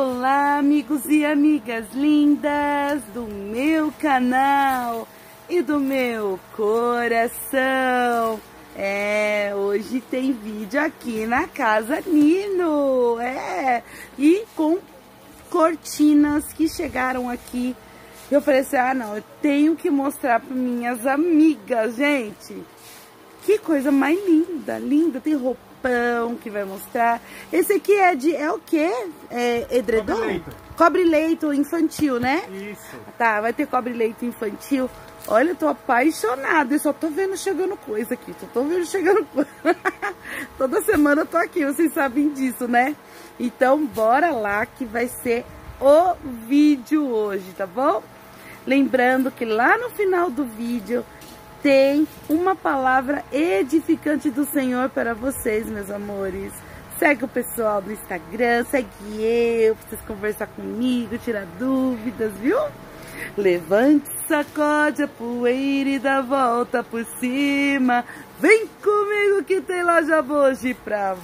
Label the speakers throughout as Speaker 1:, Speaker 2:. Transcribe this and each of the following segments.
Speaker 1: Olá, amigos e amigas lindas do meu canal e do meu coração. Hoje tem vídeo aqui na Casa Nino, e com cortinas que chegaram aqui. Eu falei assim, não, eu tenho que mostrar para minhas amigas, gente. Que coisa mais linda, linda, tem roupão que vai mostrar. Esse aqui é o quê? Edredom?
Speaker 2: Cobre-leito.
Speaker 1: Cobre-leito infantil, né?
Speaker 2: Isso.
Speaker 1: Tá, vai ter cobre-leito infantil. Olha, eu tô apaixonada, eu só tô vendo chegando coisa aqui, só tô vendo chegando coisa. Toda semana eu tô aqui, vocês sabem disso, né? Então, bora lá que vai ser o vídeo hoje, tá bom? Lembrando que lá no final do vídeo tem uma palavra edificante do Senhor para vocês, meus amores. Segue o pessoal do Instagram, segue eu, pra vocês conversar comigo, tirar dúvidas, viu? Levante, sacode a poeira e dá volta por cima. Vem comigo que tem loja hoje pra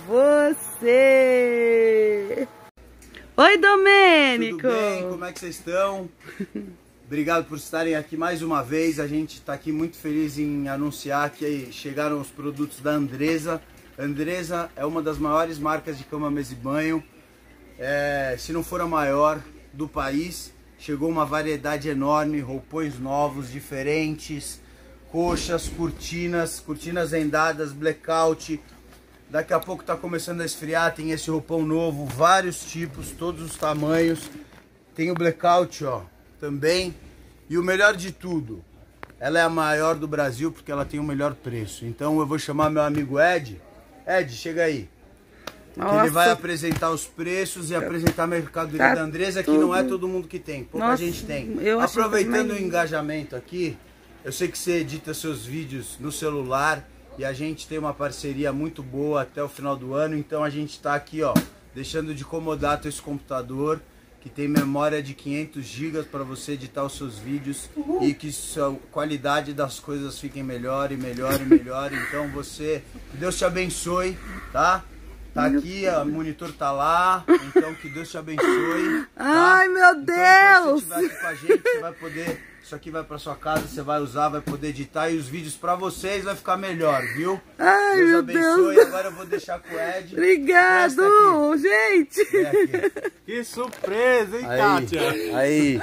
Speaker 1: você. Oi, Domênico!
Speaker 2: Tudo bem? Como é que vocês estão? Obrigado por estarem aqui mais uma vez. A gente está aqui muito feliz em anunciar que chegaram os produtos da Andresa. Andresa é uma das maiores marcas de cama, mesa e banho, se não for a maior do país. Chegou uma variedade enorme, roupões novos, diferentes, coxas, cortinas vendadas, blackout. Daqui a pouco está começando a esfriar, tem esse roupão novo, vários tipos, todos os tamanhos. Tem o blackout, ó, também. E o melhor de tudo, ela é a maior do Brasil porque ela tem o melhor preço. Então eu vou chamar meu amigo Ed. Ed, chega aí.
Speaker 1: Nossa.
Speaker 2: Ele vai apresentar os preços e apresentar a mercadoria da Andresa, que não é todo mundo que tem, pouca gente tem. Aproveitando o engajamento aqui, eu sei que você edita seus vídeos no celular e a gente tem uma parceria muito boa até o final do ano, então a gente está aqui, ó, deixando de comodato esse computador que tem memória de 500 GB para você editar os seus vídeos e que a qualidade das coisas fiquem melhor e melhor e melhor. Então que Deus te abençoe, tá? Tá aqui, o monitor tá lá, então que Deus te abençoe. Tá?
Speaker 1: Ai, meu Deus!
Speaker 2: Então, se você estiver aqui com a gente, você vai poder, isso aqui vai pra sua casa, você vai usar, vai poder editar e os vídeos pra vocês vai ficar melhor, viu?
Speaker 1: Ai,
Speaker 2: Deus
Speaker 1: meu
Speaker 2: abençoe.
Speaker 1: Deus!
Speaker 2: Agora eu vou deixar com o Ed.
Speaker 1: Obrigado, gente!
Speaker 2: Aqui.
Speaker 3: Que surpresa, hein,
Speaker 2: Aí,
Speaker 3: Kátia?
Speaker 2: aí.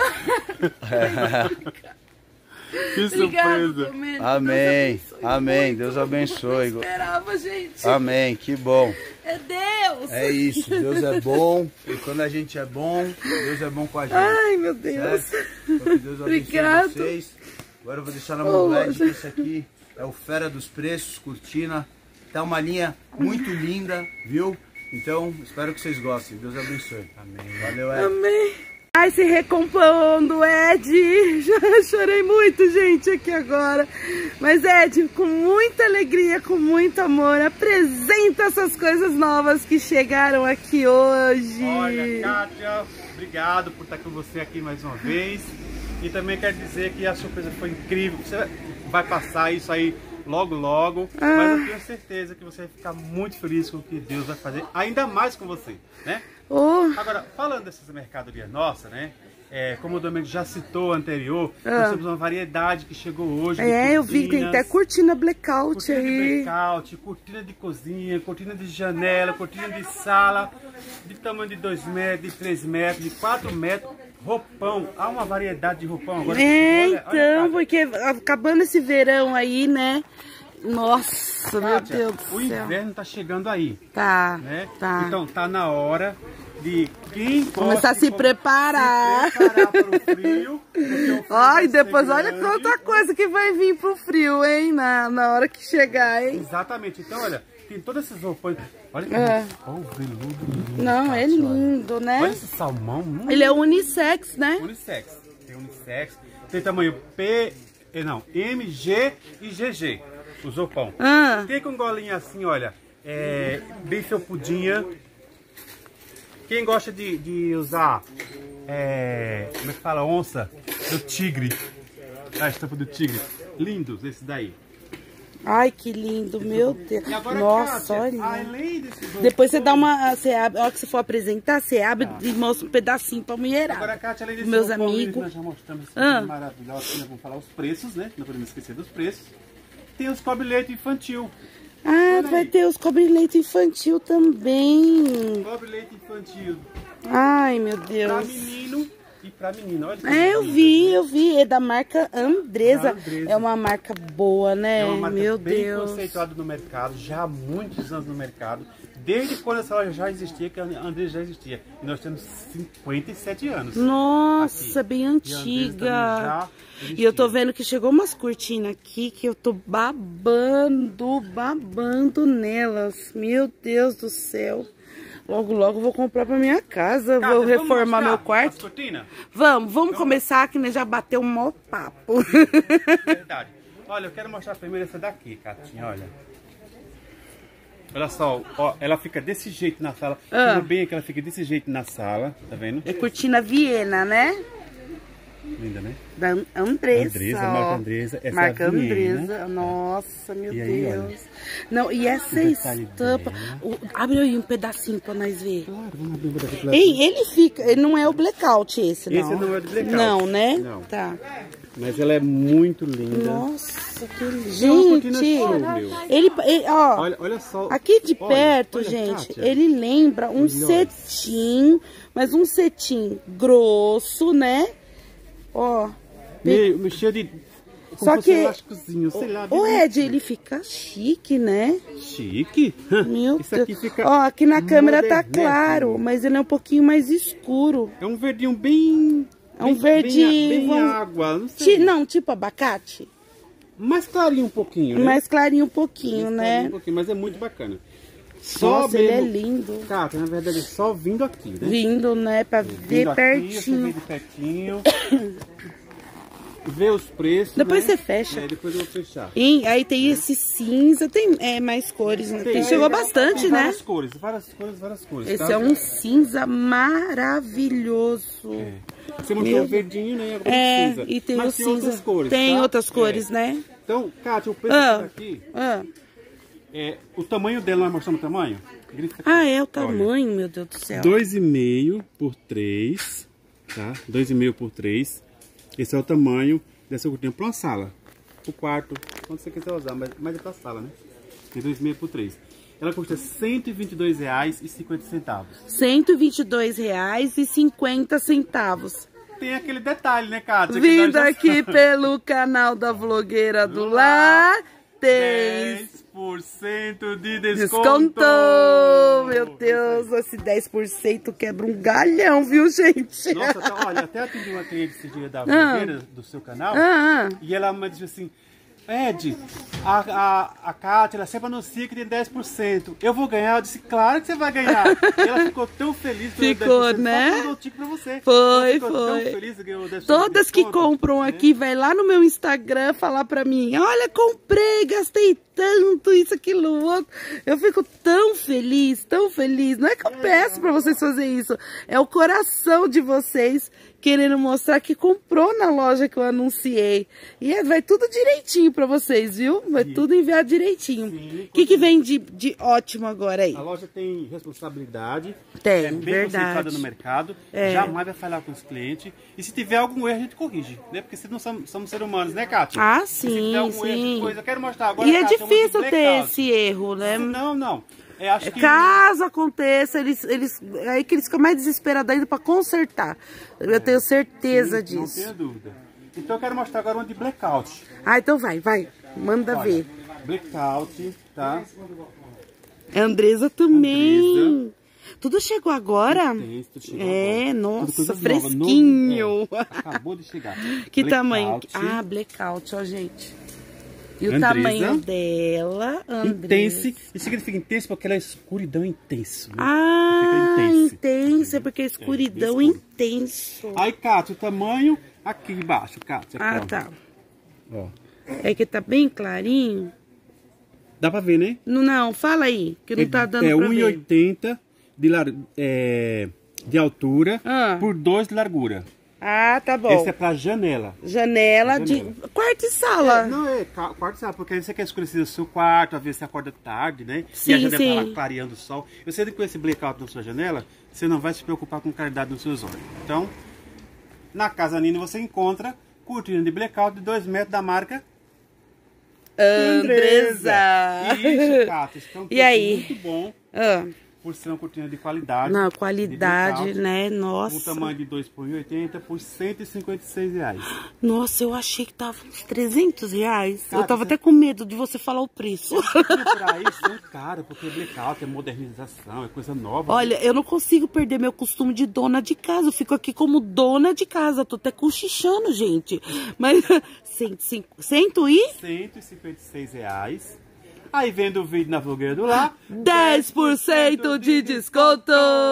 Speaker 3: Que
Speaker 1: Obrigado,
Speaker 3: surpresa.
Speaker 1: Domênico.
Speaker 2: Amém,
Speaker 1: Deus abençoe
Speaker 2: amém,
Speaker 1: muito.
Speaker 2: Deus abençoe.
Speaker 1: Não esperava, gente.
Speaker 2: Amém, que bom.
Speaker 1: É Deus!
Speaker 2: É isso, Deus é bom e quando a gente é bom, Deus é bom com a gente.
Speaker 1: Ai, meu Deus!
Speaker 2: Certo? Então, que Deus abençoe
Speaker 1: Obrigado.
Speaker 2: vocês. Agora eu vou deixar na mão do Ed, que esse aqui é o Fera dos Preços, cortina. Tá uma linha muito linda, viu? Então, espero que vocês gostem. Deus abençoe. Amém. Valeu, Ed.
Speaker 1: Amém! Ai, se recompondo, Ed! Já chorei muito, gente, aqui agora. Mas, Ed, com muita alegria, com muito amor, apresenta essas coisas novas que chegaram aqui hoje.
Speaker 3: Olha, Kátia, obrigado por estar com você aqui mais uma vez. E também quero dizer que a surpresa foi incrível. Você vai passar isso aí logo, logo. Mas eu tenho certeza que você vai ficar muito feliz com o que Deus vai fazer, ainda mais com você, né? Agora, falando dessas mercadorias nossas, né? Como o Domênico já citou anterior, nós temos uma variedade que chegou hoje.
Speaker 1: Eu vi, tem até cortina blackout
Speaker 3: cortina
Speaker 1: aí.
Speaker 3: de blackout, cortina de cozinha, cortina de janela, cortina de sala, de tamanho de 2 metros, de 3 metros, de 4 metros, roupão. Há uma variedade de roupão agora.
Speaker 1: Então, porque acabando esse verão aí, né? Nossa, meu
Speaker 3: Kátia,
Speaker 1: Deus do
Speaker 3: o
Speaker 1: céu.
Speaker 3: inverno tá chegando aí,
Speaker 1: Tá,
Speaker 3: né?
Speaker 1: tá.
Speaker 3: Então tá na hora de quem
Speaker 1: Começar a se preparar.
Speaker 3: se preparar para o frio. Porque o frio
Speaker 1: Ó,
Speaker 3: vai
Speaker 1: e depois
Speaker 3: ser
Speaker 1: olha
Speaker 3: grande.
Speaker 1: quanta coisa que vai vir pro frio, hein? Na hora que chegar, hein?
Speaker 3: Exatamente. Então, olha, tem todos esses roupões. Olha que roupão veludo lindo.
Speaker 1: Não,
Speaker 3: Kátia,
Speaker 1: é lindo,
Speaker 3: olha.
Speaker 1: né?
Speaker 3: Olha esse salmão.
Speaker 1: Ele é unissex, né?
Speaker 3: Unissex. Tem unissex. Tem tamanho M, G e GG. O roupão. Tem com golinha assim, olha. Bem felpudinha. Quem gosta de usar, como é que fala? Onça do tigre. A estampa do tigre. Lindos esse daí.
Speaker 1: Ai, que lindo, meu Deus.
Speaker 3: E agora,
Speaker 1: Nossa,
Speaker 3: Kátia,
Speaker 1: olha.
Speaker 3: além desses dois
Speaker 1: Depois você dá
Speaker 3: cones,
Speaker 1: uma... Você abre, a hora que você for apresentar, você abre e mostra um pedacinho pra mulherada.
Speaker 3: Agora, Kátia, além desses
Speaker 1: Meus
Speaker 3: dois cones,
Speaker 1: amigos.
Speaker 3: nós já mostramos essa
Speaker 1: Ah.
Speaker 3: coisa maravilhosa, que nós vamos falar os preços, né? Não podemos esquecer dos preços. Tem os cobre-leite infantil.
Speaker 1: Ah,
Speaker 3: Olha
Speaker 1: vai
Speaker 3: aí.
Speaker 1: ter os cobre-leite infantil também.
Speaker 3: Cobre-leite infantil
Speaker 1: Ai, meu
Speaker 3: pra
Speaker 1: Deus.
Speaker 3: menino e pra menina. Olha que
Speaker 1: É, eu
Speaker 3: bonito, né?
Speaker 1: vi. É da marca Andresa.
Speaker 3: Da Andresa.
Speaker 1: É uma marca boa, né?
Speaker 3: É uma marca
Speaker 1: Meu
Speaker 3: bem
Speaker 1: Deus.
Speaker 3: conceituada no mercado, já há muitos anos no mercado. Desde quando essa loja já existia, que a Andresa já existia. E nós temos 57 anos.
Speaker 1: Nossa,
Speaker 3: Aqui.
Speaker 1: bem
Speaker 3: E a Andresa
Speaker 1: antiga.
Speaker 3: também já
Speaker 1: E eu tô
Speaker 3: existia.
Speaker 1: vendo que chegou umas cortinas aqui que eu tô babando nelas. Meu Deus do céu. Logo, logo vou comprar pra minha casa.
Speaker 3: Kátia,
Speaker 1: Vou
Speaker 3: vamos
Speaker 1: reformar
Speaker 3: mostrar
Speaker 1: meu
Speaker 3: as
Speaker 1: quarto.
Speaker 3: cortinas?
Speaker 1: Vamos começar que né, já bateu um maior papo.
Speaker 3: Verdade. Olha, eu quero mostrar primeiro essa daqui, Catinha, olha. Olha só, ó, ela fica desse jeito na sala.
Speaker 1: Ah.
Speaker 3: Tudo bem que ela fica desse jeito na sala, tá vendo?
Speaker 1: É cortina Viena, né?
Speaker 3: Linda, né?
Speaker 1: Da Andresa.
Speaker 3: Andresa,
Speaker 1: ó.
Speaker 3: marca Andresa. Essa
Speaker 1: Marca
Speaker 3: é a Viena.
Speaker 1: Andresa. Nossa, meu
Speaker 3: E aí,
Speaker 1: Deus. Não, e essa
Speaker 3: O detalhe
Speaker 1: estampa.
Speaker 3: dela.
Speaker 1: Abre aí um pedacinho pra nós ver.
Speaker 3: Claro, vamos abrir um pedaço de
Speaker 1: Ei, ele fica. Ele não é o blackout esse, não.
Speaker 3: Esse não é de blackout.
Speaker 1: Não, né?
Speaker 3: Não.
Speaker 1: Tá.
Speaker 3: Mas ela é muito linda.
Speaker 1: Nossa, que
Speaker 3: É uma cortina
Speaker 1: gente.
Speaker 3: show, meu.
Speaker 1: Ele, ó.
Speaker 3: Olha só.
Speaker 1: Aqui de
Speaker 3: Olha,
Speaker 1: perto,
Speaker 3: olha,
Speaker 1: gente,
Speaker 3: Kátia.
Speaker 1: ele lembra um
Speaker 3: Olha.
Speaker 1: cetim, mas um cetim grosso, né? Ó.
Speaker 3: Meio cheio de... Como
Speaker 1: Só
Speaker 3: fosse
Speaker 1: que-
Speaker 3: um elásticozinho, sei lá.
Speaker 1: O
Speaker 3: bem
Speaker 1: Ed, ele fica chique, né?
Speaker 3: chique.
Speaker 1: Meu
Speaker 3: Isso aqui
Speaker 1: Deus.
Speaker 3: fica
Speaker 1: Ó, aqui na câmera tá
Speaker 3: modernésimo.
Speaker 1: claro, mas ele é um pouquinho mais escuro.
Speaker 3: É um verdinho bem...
Speaker 1: É um verde...
Speaker 3: Bem
Speaker 1: vamos-
Speaker 3: água, não sei.
Speaker 1: Não, tipo abacate.
Speaker 3: Mais clarinho um pouquinho, né?
Speaker 1: Mais clarinho um pouquinho,
Speaker 3: Mais
Speaker 1: né?
Speaker 3: clarinho um pouquinho, mas é muito bacana. Só
Speaker 1: Nossa, ele é
Speaker 3: mesmo...
Speaker 1: lindo.
Speaker 3: Cátia, na verdade, só vindo aqui, né?
Speaker 1: Vindo, né? Pra ver
Speaker 3: Vindo aqui, você
Speaker 1: pertinho.
Speaker 3: vê de pertinho. Ver os preços,
Speaker 1: Depois
Speaker 3: né?
Speaker 1: você fecha.
Speaker 3: É, depois eu vou fechar.
Speaker 1: E aí tem esse cinza, tem mais cores, né? Chegou bastante,
Speaker 3: tem
Speaker 1: né?
Speaker 3: várias cores, várias cores.
Speaker 1: Esse
Speaker 3: tá?
Speaker 1: é um cinza maravilhoso.
Speaker 3: É. Você mostrou o verdinho, né? Agora
Speaker 1: É,
Speaker 3: o cinza.
Speaker 1: e tem
Speaker 3: Mas
Speaker 1: o
Speaker 3: tem
Speaker 1: cinza.
Speaker 3: outras cores,
Speaker 1: Tem
Speaker 3: tá?
Speaker 1: outras cores,
Speaker 3: É.
Speaker 1: né?
Speaker 3: Então, Cátia, o preço
Speaker 1: Ah.
Speaker 3: daqui,
Speaker 1: Ah.
Speaker 3: o tamanho dela, nós mostramos o tamanho? Grifa aqui.
Speaker 1: Ah, é o
Speaker 3: Olha.
Speaker 1: tamanho, meu Deus do céu.
Speaker 3: 2,5 por 3, tá? 2,5 por 3. Esse é o tamanho dessa cortina para uma sala, pro quarto, quando você quiser usar, mas é pra sala, né? Tem 2,5 por 3. Ela custa R$ 122,50.
Speaker 1: R$122,50.
Speaker 3: Tem aquele detalhe, né, Cátia? que
Speaker 1: Vindo
Speaker 3: nós já
Speaker 1: aqui
Speaker 3: sabemos.
Speaker 1: pelo canal da Vlogueira do Lar, tem
Speaker 3: 10% de desconto!
Speaker 1: desconto! Meu Deus, esse 10% quebra um galhão, viu, gente?
Speaker 3: Nossa, olha, até atendi uma cliente esse dia da Vlogueira, do seu canal,
Speaker 1: Ah,
Speaker 3: e ela me disse assim, Ed, a Cátia, ela sempre anuncia que tem 10%. Eu vou ganhar? Eu disse, claro que você vai ganhar. E ela ficou tão feliz que
Speaker 1: Ficou,
Speaker 3: 10%,
Speaker 1: né?
Speaker 3: Só mandou o tique pra você.
Speaker 1: Foi,
Speaker 3: Ela ficou tão
Speaker 1: foi.
Speaker 3: feliz que ganhou 10% de
Speaker 1: todas que
Speaker 3: desconto,
Speaker 1: compram
Speaker 3: né?
Speaker 1: aqui, vai lá no meu Instagram falar pra mim, olha, comprei, gastei tanto, isso, aquilo, outro. Eu fico tão feliz, tão feliz. Não é que eu peço pra vocês fazerem isso, é o coração de vocês querendo mostrar que comprou na loja que eu anunciei. E vai tudo direitinho pra vocês, viu? Vai tudo enviado direitinho.
Speaker 3: Sim,
Speaker 1: O que vem de ótimo agora aí?
Speaker 3: A loja tem responsabilidade,
Speaker 1: Tem,
Speaker 3: é bem
Speaker 1: verdade.
Speaker 3: conceituada no mercado,
Speaker 1: É.
Speaker 3: jamais vai falhar com os clientes. E se tiver algum erro, a gente corrige, né? Porque se não somos seres humanos, né, Cátia?
Speaker 1: Ah,
Speaker 3: E se tiver algum erro de
Speaker 1: sim.
Speaker 3: coisa, eu quero mostrar agora.
Speaker 1: E é
Speaker 3: Cátia,
Speaker 1: difícil
Speaker 3: uma de
Speaker 1: ter
Speaker 3: blackout.
Speaker 1: esse erro, né?
Speaker 3: Não. É, acho que...
Speaker 1: Caso aconteça, é aí que eles ficam mais desesperados ainda pra consertar. Eu tenho certeza
Speaker 3: Não
Speaker 1: disso.
Speaker 3: tenho dúvida. Então eu quero mostrar agora uma de blackout.
Speaker 1: Ah, então vai. Manda
Speaker 3: Olha,
Speaker 1: ver.
Speaker 3: blackout, tá?
Speaker 1: A Andresa também.
Speaker 3: Andresa.
Speaker 1: Tudo chegou agora?
Speaker 3: Tem, tudo chegou
Speaker 1: É,
Speaker 3: agora.
Speaker 1: nossa,
Speaker 3: Tudo coisas
Speaker 1: fresquinho.
Speaker 3: novas, novo, acabou de chegar.
Speaker 1: Que
Speaker 3: Blackout.
Speaker 1: tamanho? Ah, blackout, ó, gente. E o
Speaker 3: Andresa.
Speaker 1: tamanho dela, Andresa.
Speaker 3: Intense. Isso significa intenso porque ela é escuridão intenso. Né?
Speaker 1: Ah,
Speaker 3: Fica intenso.
Speaker 1: intensa, porque é escuridão
Speaker 3: bem escuro.
Speaker 1: intenso.
Speaker 3: Aí, Cátia, o tamanho aqui embaixo, Cátia.
Speaker 1: Ah,
Speaker 3: ó.
Speaker 1: tá.
Speaker 3: Ó.
Speaker 1: É que tá bem clarinho.
Speaker 3: Dá pra ver, né?
Speaker 1: Não, fala aí, que não tá dando
Speaker 3: é
Speaker 1: pra ver.
Speaker 3: 1,80 de altura
Speaker 1: Ah.
Speaker 3: por 2 de largura.
Speaker 1: Ah, tá bom.
Speaker 3: Esse é pra janela.
Speaker 1: Janela de quarto e sala.
Speaker 3: Não, quarto e sala, porque aí você quer escurecer o seu quarto, às vezes você acorda tarde, né?
Speaker 1: Sim,
Speaker 3: e a janela
Speaker 1: sim.
Speaker 3: tá lá clareando o sol. Eu sei que com esse blackout na sua janela, você não vai se preocupar com claridade nos seus olhos. Então, na Casa Nini você encontra cortina de blackout de 2 metros da marca
Speaker 1: Andresa.
Speaker 3: Isso, Cátia. Então,
Speaker 1: E aí?
Speaker 3: muito bom.
Speaker 1: Ah.
Speaker 3: Por ser uma cortina de qualidade.
Speaker 1: Não, qualidade,
Speaker 3: blackout,
Speaker 1: né? Nossa.
Speaker 3: Um tamanho de 2 por 1,80 por R$156.
Speaker 1: Nossa, eu achei que tava uns R$300.
Speaker 3: Cara,
Speaker 1: Eu tava até com medo de você falar o preço.
Speaker 3: Por aí são caros, porque é blackout, é modernização, é coisa nova.
Speaker 1: Olha, eu não consigo perder meu costume de dona de casa. Eu fico aqui como dona de casa. Tô até cochichando, gente. Mas
Speaker 3: R$156. Aí vendo o vídeo na blogueira do Lar,
Speaker 1: 10% de desconto!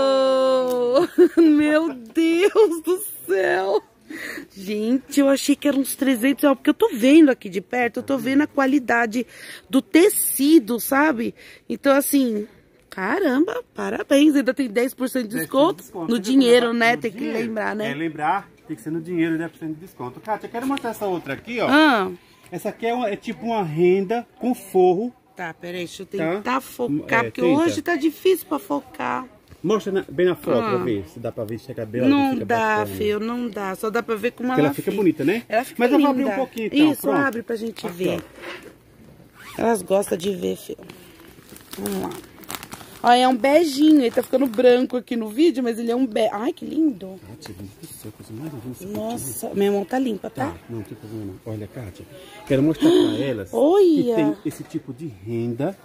Speaker 1: Meu Deus do céu! Gente, eu achei que eram uns R$300, porque eu tô vendo aqui de perto, eu tô vendo a qualidade do tecido, sabe? Então, assim, caramba, parabéns, ainda tem 10% de desconto no dinheiro, né? Tem que lembrar, né?
Speaker 3: É, lembrar, tem que ser no dinheiro, 10% de desconto. Kátia, eu quero mostrar essa outra aqui, ó. Essa aqui é tipo uma renda com forro.
Speaker 1: Tá, peraí, deixa eu tentar focar, porque hoje tá difícil pra focar.
Speaker 3: Mostra bem na foto pra ver, se dá pra ver se a cabelo
Speaker 1: Não
Speaker 3: fica
Speaker 1: dá,
Speaker 3: bacana.
Speaker 1: filho, não dá. Só dá pra ver como
Speaker 3: ela fica bonita, né?
Speaker 1: Ela fica
Speaker 3: Mas
Speaker 1: linda.
Speaker 3: eu vou abrir um pouquinho então.
Speaker 1: Isso,
Speaker 3: pronto.
Speaker 1: abre pra gente ver. Elas gostam de ver, filho. Vamos lá. Ó, é um beijinho, ele tá ficando branco aqui no vídeo, mas ele é um bege. Ai, que lindo.
Speaker 3: Kátia, coisa mais linda.
Speaker 1: Nossa, minha mão tá limpa, tá?
Speaker 3: Não tem problema não. Olha, Kátia, quero mostrar pra elas
Speaker 1: Olha.
Speaker 3: que tem esse tipo de renda.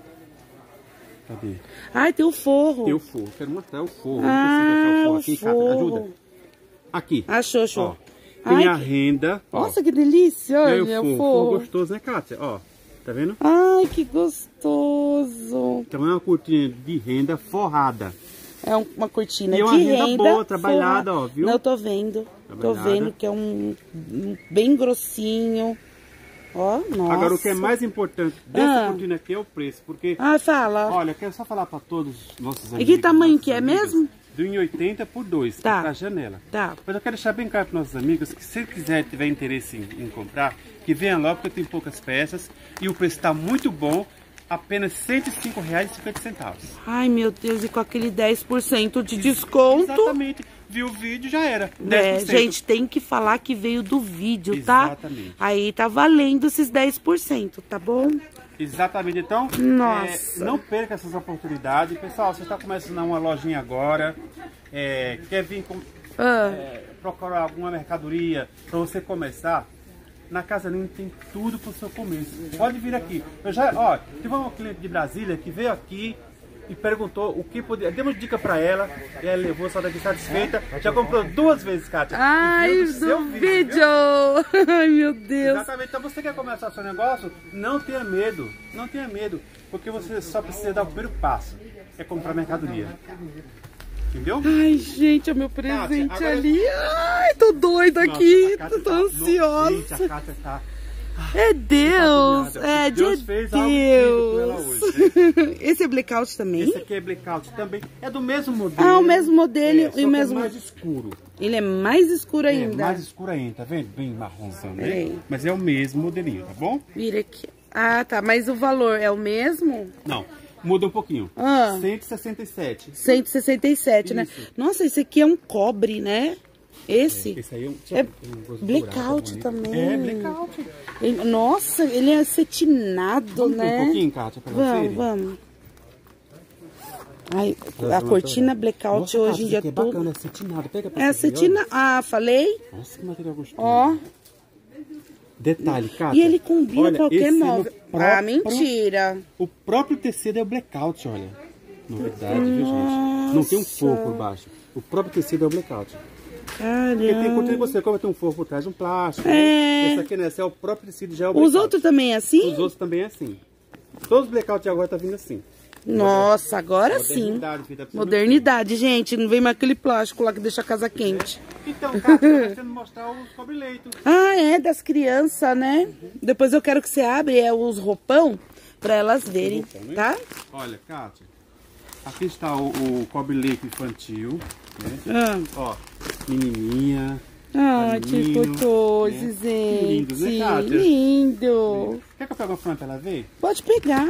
Speaker 3: Cadê?
Speaker 1: Ai, tem o forro.
Speaker 3: Tem o forro. Quero mostrar o forro.
Speaker 1: Ah,
Speaker 3: Não sei se vai achar o forro aqui, Kátia. Ajuda. Aqui.
Speaker 1: Achou.
Speaker 3: Ó, tem a renda. Ó.
Speaker 1: Nossa, que delícia.
Speaker 3: E aí
Speaker 1: Olha,
Speaker 3: o
Speaker 1: o
Speaker 3: forro
Speaker 1: forro.
Speaker 3: gostoso, né, Kátia? Ó, tá vendo?
Speaker 1: Ai, que gostoso.
Speaker 3: Então é uma cortina de renda forrada.
Speaker 1: É uma cortina
Speaker 3: E é uma
Speaker 1: de
Speaker 3: renda
Speaker 1: renda
Speaker 3: boa, trabalhada,
Speaker 1: forrada.
Speaker 3: ó, viu?
Speaker 1: Não, eu tô vendo. Tô
Speaker 3: Trabalhada.
Speaker 1: vendo que é um bem grossinho. Ó, nossa.
Speaker 3: Agora, o que é mais importante dessa cortina aqui é o preço, porque...
Speaker 1: Ah, fala.
Speaker 3: Olha, eu quero só falar para todos os nossos amigos.
Speaker 1: E que tamanho que é mesmo?
Speaker 3: De 1,80 por 2,
Speaker 1: Tá.
Speaker 3: pra janela.
Speaker 1: Tá.
Speaker 3: Mas eu quero deixar bem claro para nossos amigos que se quiser, tiver interesse em comprar, que venha logo, porque tem poucas peças e o preço está muito bom, apenas R$105,50.
Speaker 1: Ai, meu Deus, e com aquele 10% de desconto.
Speaker 3: Exatamente. Viu o vídeo, já era. 10%.
Speaker 1: É, gente, tem que falar que veio do vídeo, tá?
Speaker 3: Exatamente.
Speaker 1: Aí tá valendo esses 10%, tá bom?
Speaker 3: Exatamente, então
Speaker 1: Nossa.
Speaker 3: não perca essas oportunidades. Pessoal, você está começando uma lojinha agora, quer vir procurar alguma mercadoria para você começar, na Casa Nini tem tudo para o seu começo. Pode vir aqui. Tive uma cliente de Brasília que veio aqui e perguntou o que podia. Demos dica para ela e ela levou, só daqui satisfeita. Já comprou 2 vezes, Kátia.
Speaker 1: Ai, do vídeo! Ai, meu Deus!
Speaker 3: Exatamente. Então você quer começar seu negócio? Não tenha medo. Não tenha medo. Porque você só precisa dar o primeiro passo. É comprar mercadoria. Entendeu?
Speaker 1: Ai, gente, é o meu presente,
Speaker 3: Kátia, agora...
Speaker 1: ali. Ai, tô doida aqui. Tô ansiosa.
Speaker 3: Gente, a Kátia tá...
Speaker 1: É Deus,
Speaker 3: Deus fez algo incrível com ela hoje, né?
Speaker 1: Esse é blackout também?
Speaker 3: Esse aqui é blackout também. É do mesmo modelo.
Speaker 1: Ah, o mesmo modelo
Speaker 3: só
Speaker 1: e o mesmo...
Speaker 3: é mais escuro.
Speaker 1: Ele é mais escuro ainda.
Speaker 3: Mais escuro ainda, tá vendo? Bem marronzão, né?
Speaker 1: Peraí.
Speaker 3: Mas é o mesmo modelinho, tá bom?
Speaker 1: Vira aqui. Ah, tá. Mas o valor é o mesmo?
Speaker 3: Não, muda um pouquinho. 167.
Speaker 1: 167, né? Nossa, esse aqui é um cobre, né? Esse?
Speaker 3: Esse aí
Speaker 1: É blackout também.
Speaker 3: É, blackout.
Speaker 1: Nossa, ele é acetinado,
Speaker 3: Vamos
Speaker 1: né?
Speaker 3: um pouquinho, Kátia, pra vocês?
Speaker 1: Vamos. Ai, a cortina blackout. Nossa, hoje em dia
Speaker 3: é
Speaker 1: tudo.
Speaker 3: bacana, é acetinado. Pega pra
Speaker 1: É acetina. Ah, falei?
Speaker 3: Nossa, que material gostoso.
Speaker 1: Ó.
Speaker 3: Detalhe, Kátia.
Speaker 1: E ele combina qualquer móvel.
Speaker 3: Próprio,
Speaker 1: Ah, mentira.
Speaker 3: O próprio tecido é o blackout, olha. Novidade, viu, gente? Não tem um forro por baixo. O próprio tecido é o blackout.
Speaker 1: Caramba.
Speaker 3: Porque tem cortina que você compra, tem um forro por trás, um plástico. Né? Esse aqui, né? Esse é o próprio tecido, já é o blackout.
Speaker 1: Os outros também é assim?
Speaker 3: Os outros também é assim. Todos os blackouts de agora tá vindo assim.
Speaker 1: Nossa, agora sim. Modernidade, gente. Não vem mais aquele plástico lá que deixa a casa quente.
Speaker 3: Então, Kátia, eu tô querendo mostrar os cobre-leitos.
Speaker 1: Ah, é? Das crianças, né? Depois eu quero que você abra os roupão pra elas verem, tá?
Speaker 3: Olha, Kátia, aqui está o cobre-leito infantil, né? Ó, menininha,
Speaker 1: Ah, que gostoso,
Speaker 3: né?
Speaker 1: gente.
Speaker 3: Lindo, né, Kátia?
Speaker 1: Lindo.
Speaker 3: Quer que eu pegue uma folha pra ela ver?
Speaker 1: Pode pegar.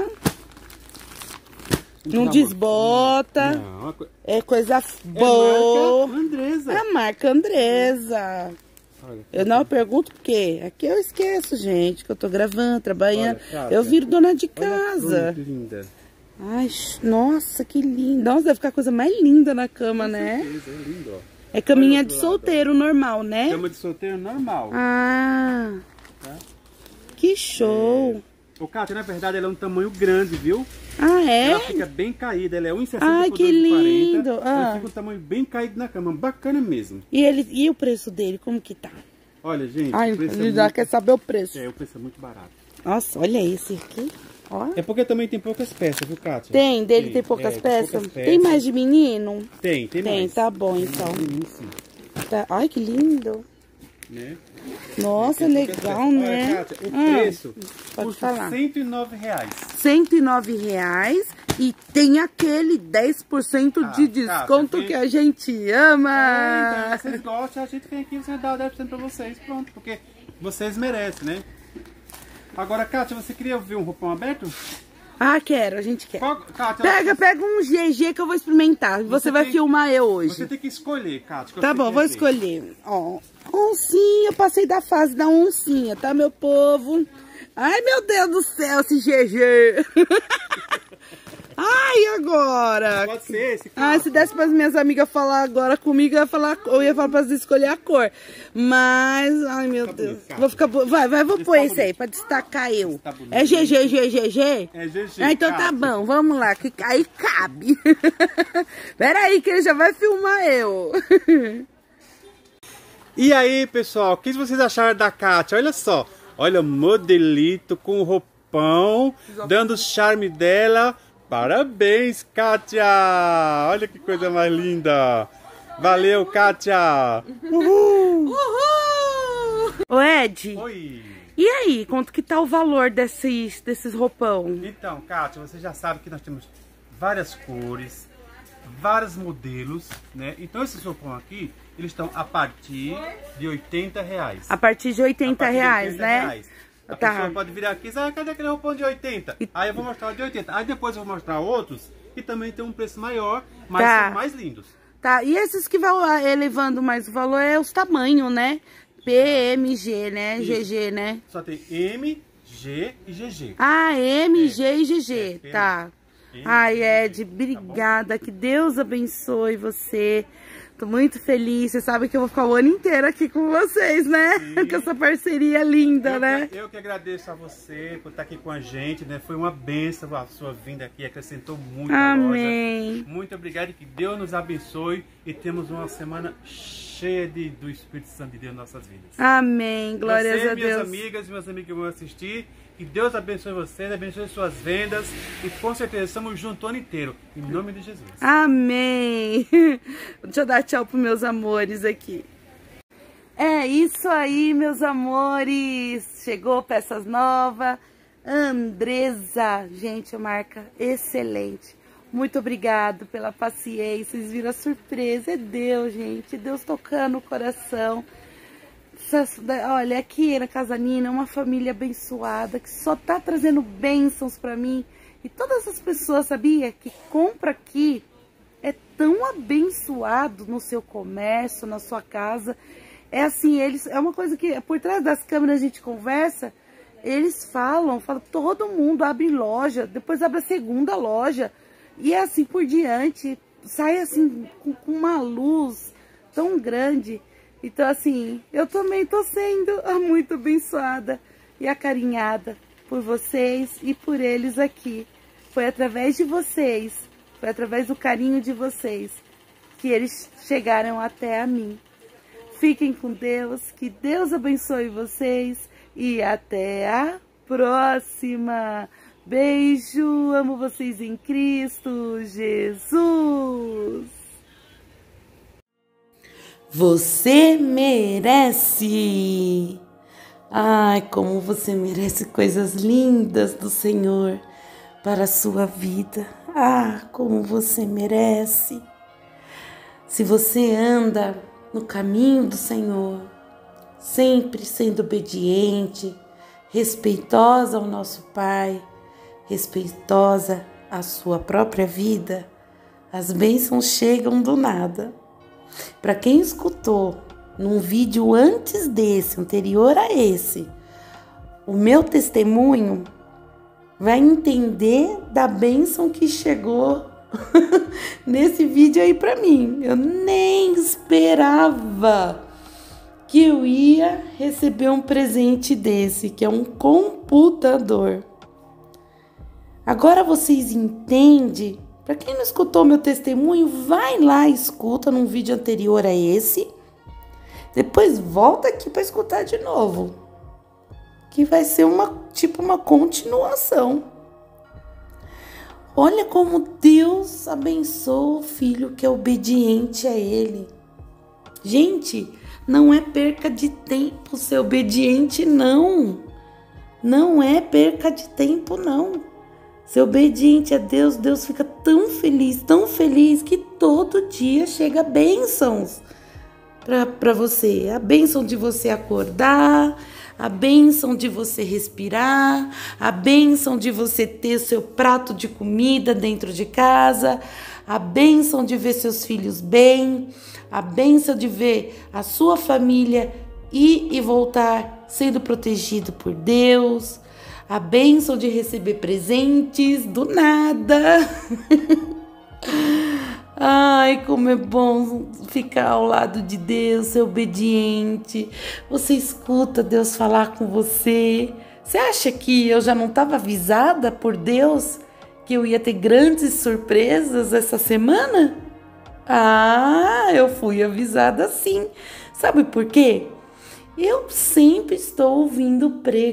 Speaker 1: Não desbota.
Speaker 3: Não,
Speaker 1: É coisa boa.
Speaker 3: marca Andresa.
Speaker 1: A marca Andresa.
Speaker 3: Olha,
Speaker 1: Eu não pergunto porque aqui eu esqueço, gente, que eu tô gravando, trabalhando.
Speaker 3: Olha, Kátia,
Speaker 1: eu viro dona de
Speaker 3: olha
Speaker 1: casa.
Speaker 3: que linda.
Speaker 1: Ai, nossa, que lindo. Nossa, deve ficar a coisa mais linda na cama, né?
Speaker 3: Certeza, é lindo, ó.
Speaker 1: É caminha
Speaker 3: Olha
Speaker 1: de
Speaker 3: do lado,
Speaker 1: solteiro normal, né?
Speaker 3: Cama de solteiro normal.
Speaker 1: Ah,
Speaker 3: Tá?
Speaker 1: que show.
Speaker 3: O Kátia, na verdade, ela é um tamanho grande, viu?
Speaker 1: Ah, é?
Speaker 3: Ela fica bem caída, ela é 1,60
Speaker 1: Ai,
Speaker 3: por
Speaker 1: que
Speaker 3: 2,40.
Speaker 1: lindo.
Speaker 3: Ela
Speaker 1: Ah.
Speaker 3: fica um tamanho bem caído na cama, bacana mesmo.
Speaker 1: E o preço dele, como que tá?
Speaker 3: Olha, gente,
Speaker 1: Ai,
Speaker 3: o preço
Speaker 1: ele já quer saber o preço.
Speaker 3: o preço é muito barato.
Speaker 1: Nossa, olha esse aqui. Ó.
Speaker 3: É porque também tem poucas peças, viu, Kátia?
Speaker 1: Tem, dele tem poucas peças? Tem mais de menino?
Speaker 3: Tem mais.
Speaker 1: Tá bom, então.
Speaker 3: Tem sim,
Speaker 1: Tá. Ai, que lindo.
Speaker 3: né?
Speaker 1: Nossa,
Speaker 3: Tem poucas
Speaker 1: legal,
Speaker 3: peças.
Speaker 1: né?
Speaker 3: Olha, Kátia, o preço
Speaker 1: pode
Speaker 3: custa
Speaker 1: falar.
Speaker 3: R$109.
Speaker 1: R$109 e tem aquele 10% de desconto
Speaker 3: tem-
Speaker 1: que a gente ama.
Speaker 3: Então, vocês gostam, a gente vem aqui e você dá o 10% pra vocês, pronto, porque vocês merecem, né? Agora, Kátia, você queria ver um roupão aberto?
Speaker 1: Ah, quero, a gente quer.
Speaker 3: Kátia,
Speaker 1: Pega um GG que eu vou experimentar. Você vai
Speaker 3: tem-
Speaker 1: filmar eu hoje.
Speaker 3: você tem que escolher, Kátia.
Speaker 1: Tá bom, vou escolher. Ó, oncinha, eu passei da fase da oncinha, tá, meu povo? Ai, meu Deus do céu, esse GG. Ai, agora?
Speaker 3: Pode ser esse,
Speaker 1: Ai, se desse para as minhas amigas falar agora comigo, eu ia falar para elas escolher a cor. Mas, ai, meu Deus.
Speaker 3: bonito,
Speaker 1: Vou ficar... Vou pôr esse aí, para destacar eu.
Speaker 3: Tá bonito.
Speaker 1: É GG, GG?
Speaker 3: É GG,
Speaker 1: Ah, então tá
Speaker 3: Kátia.
Speaker 1: bom, vamos lá, que aí cabe. Pera aí, que ele já vai filmar eu.
Speaker 3: E aí, pessoal, o que vocês acharam da Kátia? Olha só, olha o modelito com o roupão, dando o charme dela. Parabéns, Kátia! Olha que coisa mais linda! Valeu, Kátia! Uhul!
Speaker 1: Uhul! Ô, Ed,
Speaker 3: Oi!
Speaker 1: e aí, quanto que tá o valor desses roupão?
Speaker 3: Então, Kátia, você já sabe que nós temos várias cores, vários modelos, né? Então esses roupão aqui, eles estão a partir de R$80.
Speaker 1: A partir de R$80, né?
Speaker 3: Reais. A
Speaker 1: Tá.
Speaker 3: pessoa pode virar aqui e dizer, ah, cadê aquele roupão de 80? Aí eu vou mostrar o de 80. Aí depois eu vou mostrar outros que também tem um preço maior, mas
Speaker 1: Tá.
Speaker 3: são mais lindos.
Speaker 1: Tá, e esses que vão elevando mais o valor é os tamanhos, né? P, M, G, né?
Speaker 3: Isso.
Speaker 1: GG, né?
Speaker 3: Só tem M, G e GG.
Speaker 1: Ah, M, G e GG,
Speaker 3: É,
Speaker 1: tá.
Speaker 3: M,
Speaker 1: Ai,
Speaker 3: G,
Speaker 1: Ed, obrigada, que Deus abençoe você. Tô muito feliz, você sabe que eu vou ficar o ano inteiro aqui com vocês, né?
Speaker 3: Sim.
Speaker 1: Com essa parceria linda, né?
Speaker 3: Eu que agradeço a você por estar aqui com a gente, né? Foi uma bênção a sua vinda aqui, acrescentou muito a loja.
Speaker 1: Amém.
Speaker 3: Muito obrigado e que Deus nos abençoe e temos uma semana cheia do Espírito Santo de Deus em nossas vidas.
Speaker 1: Amém, glórias
Speaker 3: Você,
Speaker 1: a
Speaker 3: minhas
Speaker 1: Deus.
Speaker 3: amigas e meus amigos que vão assistir, que Deus abençoe vocês, abençoe suas vendas e com certeza estamos juntos o ano inteiro, em nome de Jesus.
Speaker 1: Amém. Deixa eu dar tchau pros meus amores aqui. É isso aí, meus amores. Chegou peças novas. Andresa, gente, marca excelente. Muito obrigado pela paciência. Vocês viram a surpresa. É Deus, gente. Deus tocando o coração. Olha, aqui na Casa Nina é uma família abençoada que só tá trazendo bênçãos pra mim. E todas as pessoas, sabia, que compra aqui é tão abençoado no seu comércio, na sua casa. É assim, é uma coisa que por trás das câmeras a gente conversa, eles falam, todo mundo abre loja, depois abre a segunda loja. E é assim por diante, sai assim com uma luz tão grande. Então, assim, eu também tô sendo muito abençoada e acarinhada por vocês e por eles aqui. Foi através de vocês, foi através do carinho de vocês que eles chegaram até a mim. Fiquem com Deus, que Deus abençoe vocês e até a próxima. Beijo, amo vocês em Cristo Jesus. Você merece. Ai, como você merece coisas lindas do Senhor para a sua vida. Ah, como você merece. Se você anda no caminho do Senhor, sempre sendo obediente, respeitosa ao nosso Pai, respeitosa à sua própria vida, as bênçãos chegam do nada. Para quem escutou num vídeo antes desse, anterior a esse, o meu testemunho, vai entender da bênção que chegou nesse vídeo aí para mim. Eu nem esperava que eu ia receber um presente desse, que é um computador. Agora vocês entendem? Para quem não escutou meu testemunho, vai lá e escuta num vídeo anterior a esse. Depois volta aqui para escutar de novo, que vai ser uma continuação. Olha como Deus abençoa o filho que é obediente a Ele. Gente, não é perca de tempo ser obediente, não. Não é perca de tempo, não. Ser obediente a Deus, Deus fica tão feliz que todo dia chega bênçãos para você. A bênção de você acordar, a bênção de você respirar, a bênção de você ter seu prato de comida dentro de casa, a bênção de ver seus filhos bem, a bênção de ver a sua família ir e voltar sendo protegido por Deus, a bênção de receber presentes do nada. Ai, como é bom ficar ao lado de Deus, ser obediente. Você escuta Deus falar com você. Você acha que eu já não estava avisada por Deus que eu ia ter grandes surpresas essa semana? Eu fui avisada sim. Sabe por quê? Eu sempre estou ouvindo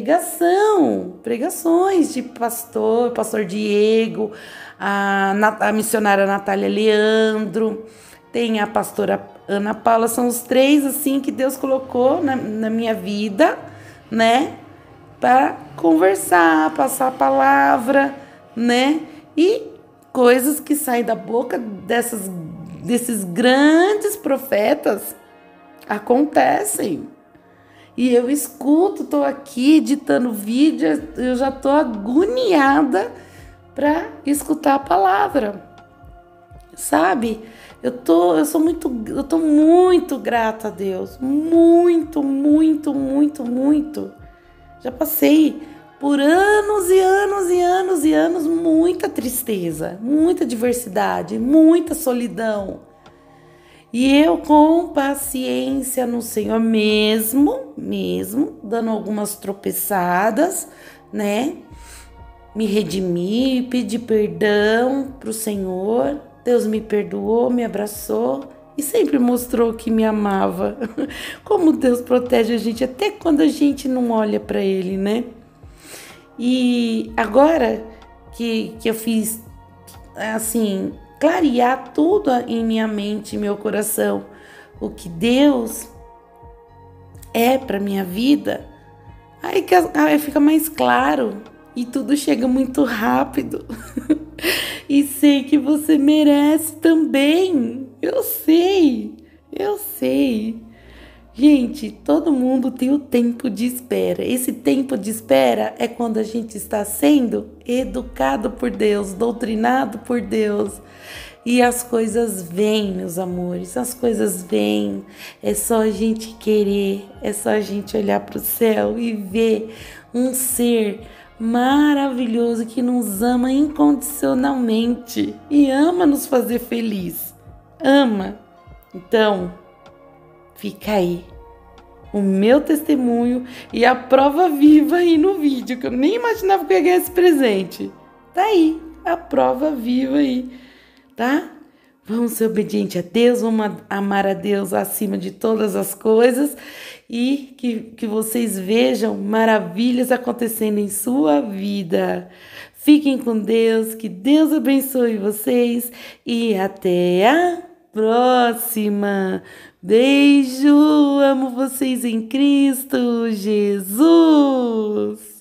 Speaker 1: pregações de pastor Diego, a missionária Natália Leandro, tem a pastora Ana Paula, são os três assim que Deus colocou na minha vida, né, para conversar, passar a palavra, né, e coisas que saem da boca desses grandes profetas acontecem. E eu escuto, tô aqui editando vídeo, eu já tô agoniada para escutar a palavra, sabe? Eu tô muito grata a Deus, muito. Já passei por anos e anos, muita tristeza, muita adversidade, muita solidão. E eu com paciência no Senhor, mesmo dando algumas tropeçadas, né? Me redimi, pedi perdão pro Senhor. Deus me perdoou, me abraçou e sempre mostrou que me amava. Como Deus protege a gente até quando a gente não olha para Ele, né? E agora que eu fiz, assim, clarear tudo em minha mente, em meu coração, o que Deus é para minha vida, aí fica mais claro e tudo chega muito rápido. E sei que você merece também. Eu sei. Gente, todo mundo tem o tempo de espera. Esse tempo de espera é quando a gente está sendo educado por Deus, doutrinado por Deus. E as coisas vêm, meus amores, as coisas vêm. É só a gente querer, é só a gente olhar para o céu e ver um ser maravilhoso que nos ama incondicionalmente e ama nos fazer feliz. Ama. Então, fica aí o meu testemunho e a prova viva aí no vídeo, que eu nem imaginava que eu ia ganhar esse presente. Tá aí, a prova viva aí, tá? Vamos ser obedientes a Deus, vamos amar a Deus acima de todas as coisas e que vocês vejam maravilhas acontecendo em sua vida. Fiquem com Deus, que Deus abençoe vocês e até a próxima. Beijo, amo vocês em Cristo Jesus.